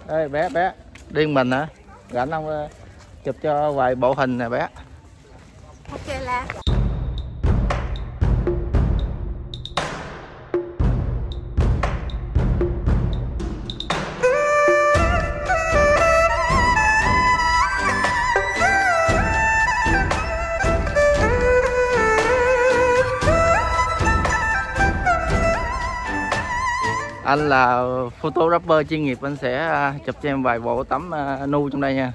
Ê bé điên mình hả? Rảnh không chụp cho vài bộ hình nè bé. Ok là anh là photographer chuyên nghiệp, anh sẽ chụp cho em vài bộ tấm nu trong đây nha.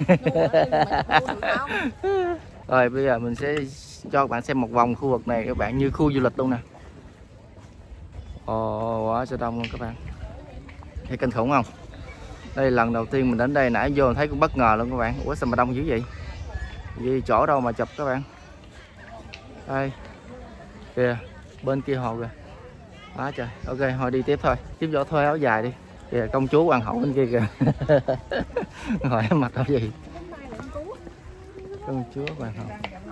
Rồi bây giờ mình sẽ cho các bạn xem một vòng khu vực này các bạn, như khu du lịch luôn nè. Ồ, quá trời đông luôn các bạn, thấy kinh khủng không? Đây lần đầu tiên mình đến đây, nãy vô thấy cũng bất ngờ luôn các bạn. Ủa sao mà đông dữ vậy? Vì chỗ đâu mà chụp các bạn. Đây kìa, bên kia hồ kìa. Quá trời. Ok thôi đi tiếp thôi, tiếp vô thuê áo dài đi. Kìa công chúa hoàng hậu bên kia kìa. Hỏi mặc áo gì? Công chúa hoàng hậu.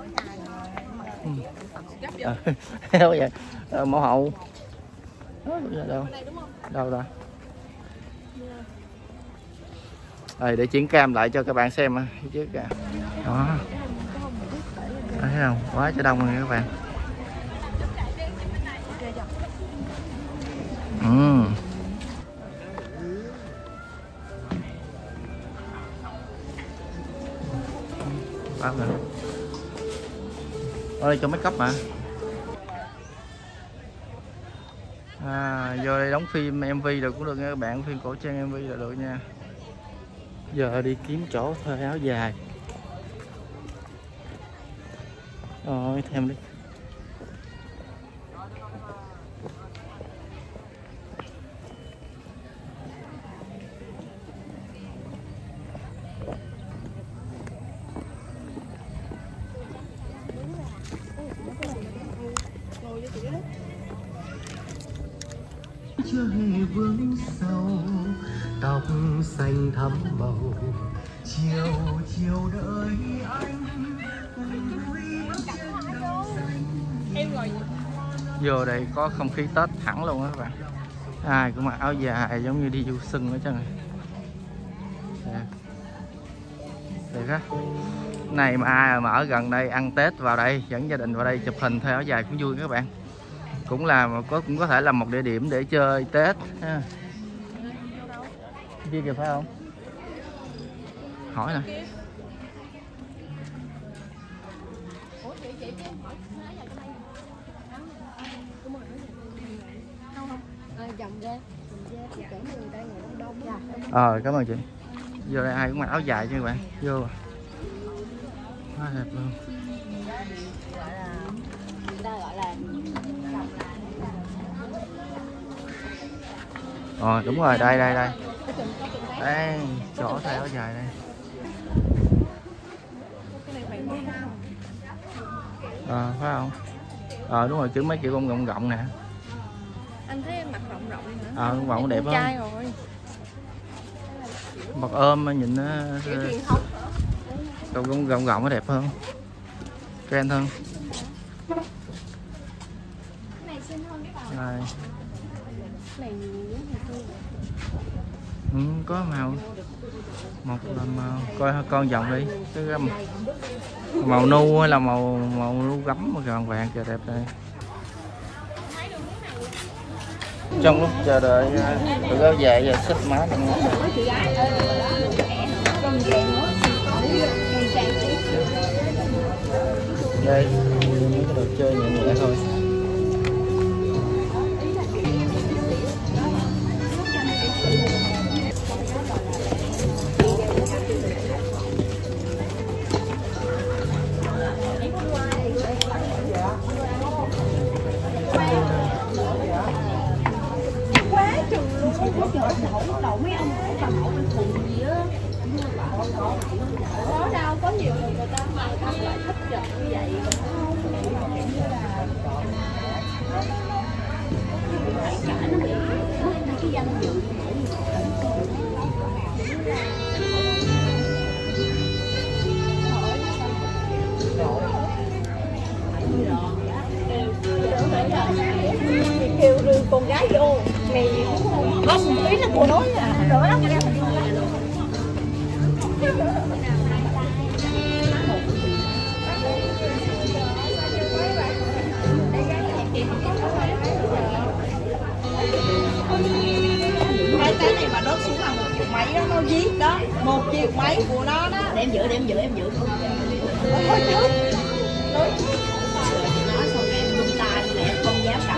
Áo vậy mẫu hậu đâu đâu ra. Đây để chuyển cam lại cho các bạn xem chứ kìa. Đó, thấy không, quá trời đông rồi các bạn. Bao rồi. Ở đây cho make up mà. Vô đây đóng phim MV rồi cũng được nha các bạn, phim cổ trang MV là được nha. Giờ đi kiếm chỗ thuê áo dài. Rồi thêm đi. Chưa hề vướng sâu, tóc xanh thắm màu, chiều chiều đợi anh. Vô đây có không khí Tết hẳn luôn á các bạn. Ai cũng mặc áo dài giống như đi du xuân ở chân này. Đẹp á. Này mà ai mà ở gần đây ăn Tết vào đây, dẫn gia đình vào đây chụp hình theo áo dài cũng vui các bạn. Cũng có thể là một địa điểm để chơi Tết ha. Kia kìa phải không? Hỏi nè. Cảm ơn chị. Vô đây ai cũng mặc áo dài chứ các bạn. Vô quá đẹp luôn. Đúng rồi, đây đây chỗ thay áo dài đây. Phải không? Đúng rồi, chứ mấy kiểu con rộng rộng nè. anh thấy em mặc rộng rộng nữa. Rộng đẹp không? Mặc ôm nhìn nó rộng rộng nó đẹp hơn, trend hơn. Này xinh hơn cái này. Này có màu một là màu, coi con dòng đi, cái màu nu hay là màu nu gấm mà vàng vàng kìa, đẹp đây. Trong lúc chờ đợi tụi áo dài giờ xích má lên đây, mấy cái đồ chơi nhẹ nhẹ thôi. đầu mấy ông bà nội bên thùng gì á, đó đâu có nhiều người ta mà lại thích chụp như vậy. Cả nó bị cái danh dự kêu con gái vô này không tí là cô nói là đỡ lắm. vậy đó, nó viết đó 1 triệu mấy của nó đó. Để em giữ Thôi chứ nói xong em tung tay mà em không dám cầm.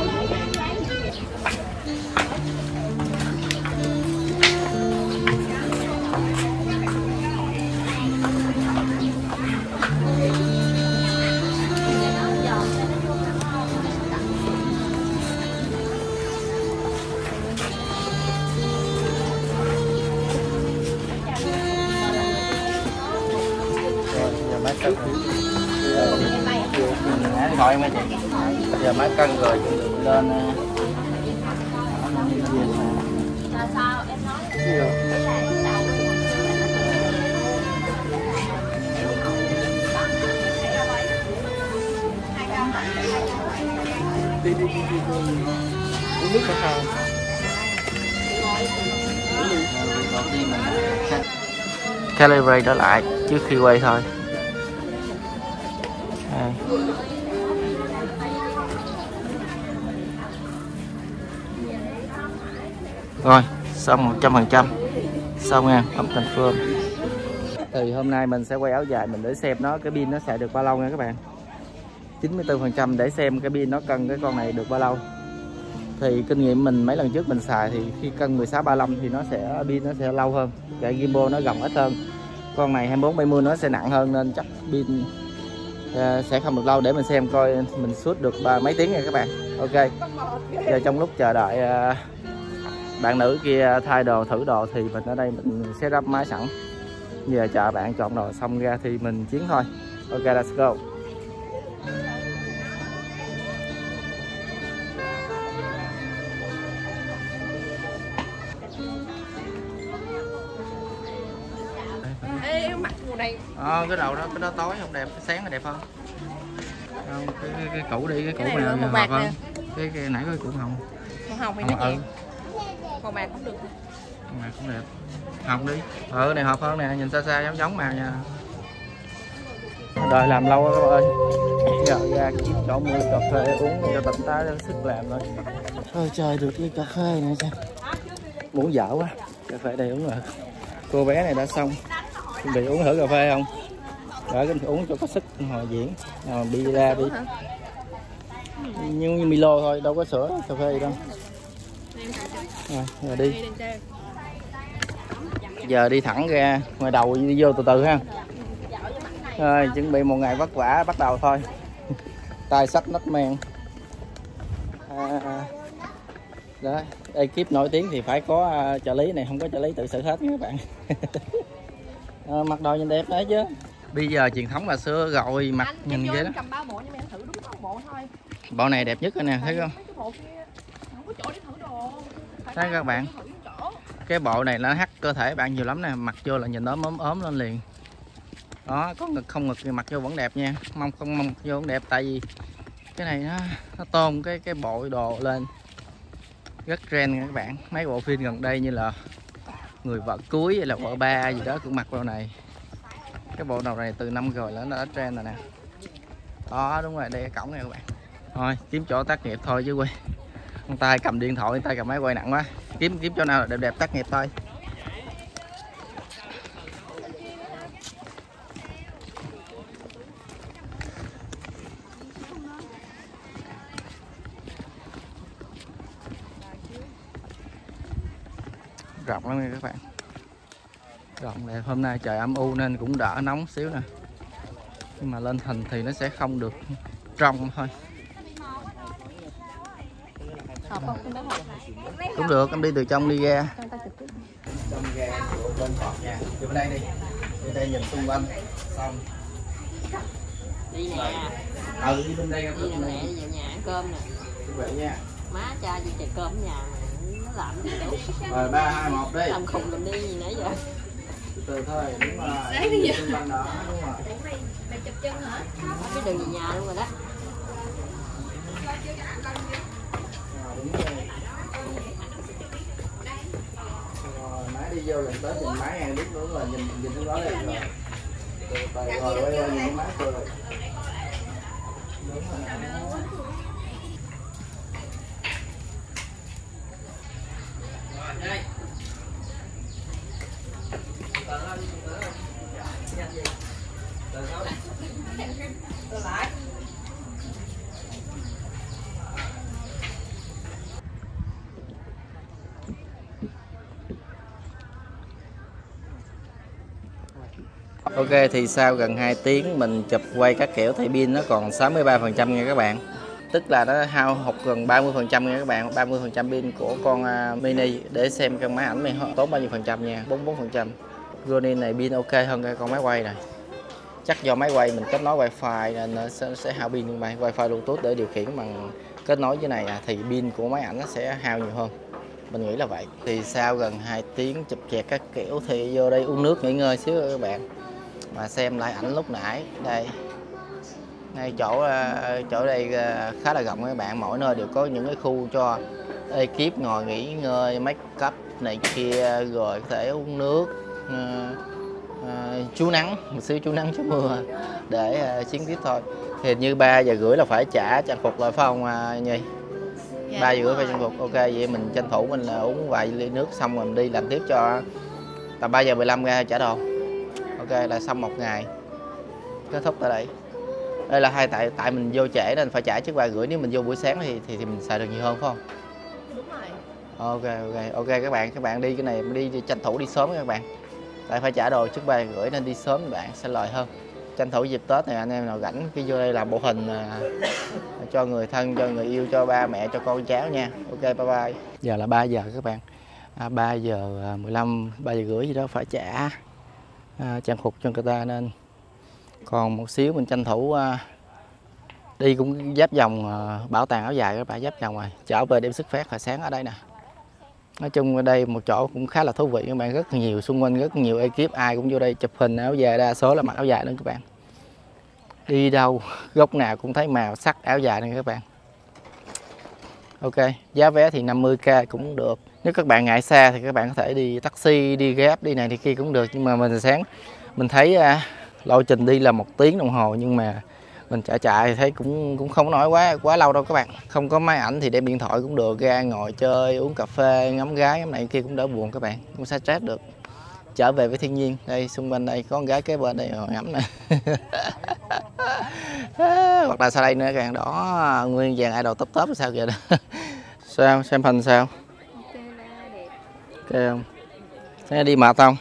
Điện thoại em nghe chị. Bây giờ máy cân rồi lên Sao em nói đi uống nước phải không? Calibrate trở lại trước khi quay thôi. Đây. Rồi xong 100%, xong nha, bấm confirm. Thì hôm nay mình sẽ quay áo dài mình để xem nó cái pin nó xài được bao lâu nha các bạn. 94% để xem cái pin nó cân cái con này được bao lâu. Thì kinh nghiệm mình mấy lần trước mình xài thì khi cân 16-35 thì nó sẽ pin nó sẽ lâu hơn, cái gimbal nó gồng ít hơn. Con này 24-70 nó sẽ nặng hơn nên chắc pin sẽ không được lâu. Để mình xem coi mình shoot được mấy tiếng nha các bạn. Ok. Giờ trong lúc chờ đợi bạn nữ kia thay đồ thử đồ thì mình ở đây mình set up máy sẵn. Giờ chờ bạn chọn đồ xong ra thì mình chiến thôi. Ok, let's go. Ê, mặt mùa này cái đầu đó, cái đó tối không đẹp, cái sáng là đẹp hơn. Không, cái cũ đi, cái cũ nào màu bạc nè. cái nãy có cái cũ hồng. Màu hồng thì nó nhẹ. Màu bạc cũng được. Màu bạc cũng đẹp. Hồng đi. Cái này hợp hơn nè, nhìn xa xa giống màu nha. Đợi làm lâu quá các bạn ơi. Giờ ra kiếm chỗ mua cà phê uống cho tỉnh táo cho sức làm thôi. Thôi trời được cái cà phê này xem. Muốn dở quá. Cà phê đây uống rồi. Cô bé này đã xong. Chuẩn bị uống thử cà phê không? Đợi cái uống cho có sức hồi diễn. Đi ra đi. Như Milo thôi, đâu có sữa cà phê gì đâu. Rồi đi. Giờ đi thẳng ra ngoài đầu đi vô từ từ ha. Rồi chuẩn bị một ngày vất vả bắt đầu thôi. Tay sách nách men. Đó, ekip nổi tiếng thì phải có trợ lý, này không có trợ lý tự xử hết nha các bạn. Mặc đồ nhìn đẹp đấy chứ. Bây giờ truyền thống là xưa rồi mặc nhìn vậy đó. Cầm 3 bộ nhưng mà em thử đúng có 1 bộ thôi. Bộ này đẹp nhất rồi nè, thấy không? Không có chỗ để thử đồ. Thấy các bạn. Cái bộ này nó hắt cơ thể bạn nhiều lắm nè, mặc vô là nhìn nó ốm lên liền. Đó, có ngực không ngực thì mặc vô vẫn đẹp nha, mông không mông vô vẫn đẹp, tại vì cái này nó tôn cái bộ đồ lên rất trend nha các bạn. Mấy bộ phim gần đây như là Người vợ cuối hay là Vợ ba gì đó cũng mặc bộ này. Cái bộ đầu này từ năm rồi là nó đã trend rồi nè. Đó đúng rồi, đây cái cổng này các bạn. Thôi kiếm chỗ tác nghiệp thôi chứ quay. Con tay cầm điện thoại, tay cầm máy quay nặng quá. Kiếm chỗ nào đẹp đẹp tác nghiệp thôi. Rộng lắm nha các bạn. Rộng đẹp, hôm nay trời âm u nên cũng đỡ nóng xíu nè. Nhưng mà lên hình thì nó sẽ không được trong thôi. Cũng được, em đi từ trong đi ra. Trong ra bên cọt nha. Vô bên đây đi. Đi đây nhìn xung quanh. Xong. Đi nè. Đi bên đây. Đi nè, đi vào nhà ăn cơm nè. Vậy nha. Má cha đi chè cơm ở nhà nó làm gì đâu. Rồi 3, 2, 1 đi. Làm khùng làm đi gì nãy giờ. Từ từ thôi, đúng rồi. Sáng đi xung quanh đó, đúng rồi. Mày chụp chân hả? Biết đường về nhà luôn rồi đó. Đúng rồi. Rồi, máy đi vô lần tới nhìn máy hàng đúng rồi, nhìn xuống đó đây rồi. Rồi quay qua nhìn cái máy cười. Đúng rồi. Ok, thì sau gần 2 tiếng mình chụp quay các kiểu thì pin nó còn 63% nha các bạn. Tức là nó hao hụt gần 30% nha các bạn. 30% pin của con mini. Để xem con máy ảnh này tốn bao nhiêu phần trăm nha. 44%. Ronin này pin ok hơn cái con máy quay này. Chắc do máy quay mình kết nối wifi nên nó sẽ hao pin như vậy. Wifi Bluetooth để điều khiển bằng kết nối với này thì pin của máy ảnh nó sẽ hao nhiều hơn. Mình nghĩ là vậy. Thì sau gần 2 tiếng chụp chẹt các kiểu thì vô đây uống nước nghỉ ngơi xíu rồi các bạn. Mà xem lại ảnh lúc nãy đây, ngay chỗ đây khá là rộng các bạn, mỗi nơi đều có những cái khu cho ekip ngồi nghỉ ngơi, make up này kia, rồi có thể uống nước, trú nắng một xíu, trú nắng trú mưa để chiến tiếp thôi. Thì như 3 giờ rưỡi là phải trả trang phục rồi phải không Nhi? Dạ, 3 giờ rưỡi phải trang phục. Ok, vậy mình tranh thủ mình uống vài ly nước xong rồi mình đi làm tiếp cho tầm 3 giờ 15 ra trả đồ. Ok, là xong một ngày, kết thúc tại đây. Đây là tại mình vô trễ nên phải trả trước 3 rưỡi. Nếu mình vô buổi sáng thì mình xài được nhiều hơn phải không? Đúng rồi. Ok các bạn đi cái này đi tranh thủ đi sớm các bạn. Tại phải trả đồ trước 3 rưỡi nên đi sớm các bạn sẽ lời hơn. Tranh thủ dịp Tết này anh em nào rảnh khi vô đây làm bộ hình cho người thân, cho người yêu, cho ba mẹ, cho con cháu nha. Ok, bye bye. Giờ là 3 giờ các bạn. 3 giờ 15, 3 giờ rưỡi gì đó phải trả trang phục cho người ta nên còn một xíu mình tranh thủ đi cũng giáp vòng bảo tàng áo dài các bạn, giáp vòng rồi trở về đêm xuất phát hồi sáng ở đây nè. Nói chung ở đây một chỗ cũng khá là thú vị các bạn, rất nhiều xung quanh rất nhiều ekip, ai cũng vô đây chụp hình áo dài, đa số là mặc áo dài nữa các bạn. Đi đâu góc nào cũng thấy màu sắc áo dài này các bạn. Ok, giá vé thì 50k cũng được. Nếu các bạn ngại xa thì các bạn có thể đi taxi, đi Grab, đi này đi kia cũng được. Nhưng mà mình sáng mình thấy lộ trình đi là 1 tiếng đồng hồ, nhưng mà mình chạy thì thấy cũng không nổi quá lâu đâu các bạn. Không có máy ảnh thì đem điện thoại cũng được, ra ngồi chơi, uống cà phê, ngắm gái, ngắm này kia cũng đỡ buồn các bạn, cũng sẽ stress được. Trở về với thiên nhiên. Đây xung quanh đây có con gái kế bên đây ngồi ngắm nè. Hoặc là sau đây nữa các bạn, đó nguyên dàn idol top sao kìa đó. Sao xem hình sao? Ok là đẹp. Ok không? Thế đi mệt không?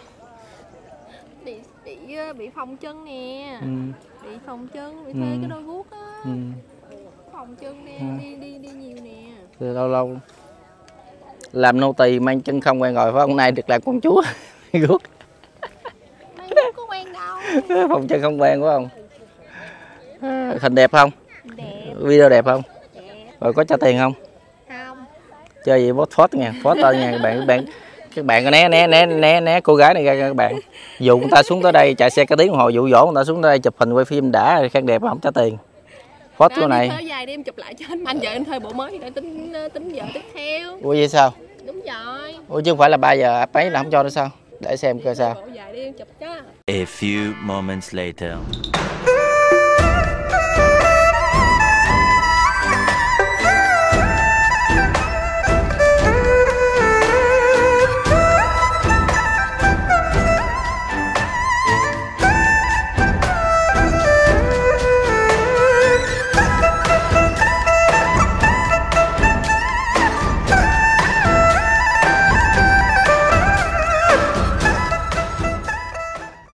Bị phồng chân nè. Bị phồng chân, bị thuê cái đôi guốc á. Phồng chân nè, đi nhiều nè. Từ lâu làm nô tỳ mang chân không quen rồi phải không? Nay được làm con chúa guốc. Mang guốc có quen đâu. Phồng chân không quen phải không? Hình đẹp không? Đẹp. Video đẹp không? Đẹp. Rồi có trả tiền không? Không. Chơi gì post phốt nha, phốt lên nha các bạn có né cô gái này ra các bạn. Dụ người ta xuống tới đây chạy xe cả tiếng đồng hồ, dụ dỗ người ta xuống tới đây chụp hình quay phim đã khen đẹp mà không trả tiền. Phốt cô này. Thời dài đi em chụp lại cho anh giờ em thuê bộ mới để tính giờ tiếp theo. Ủa vậy sao? Đúng rồi. Ủa chứ không phải là 3 giờ mấy là không cho nữa sao? Để xem coi sao. Bộ dài đi em chụp cho. A few moments later.